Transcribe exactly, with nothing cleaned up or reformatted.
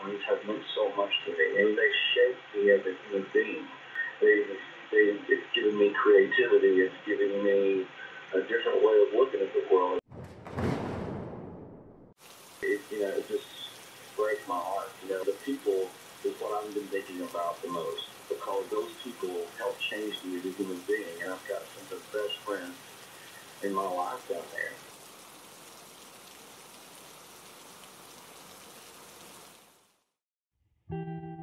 friends have meant so much to me, and they shape me as a human being. They, they, it's given me creativity. It's given me a different way of looking at the world. It, you know, it just breaks my heart. You know, the people is what I've been thinking about the most, because those people help change me as a human being, and I've got some of the best friends in my life down there. Thank you.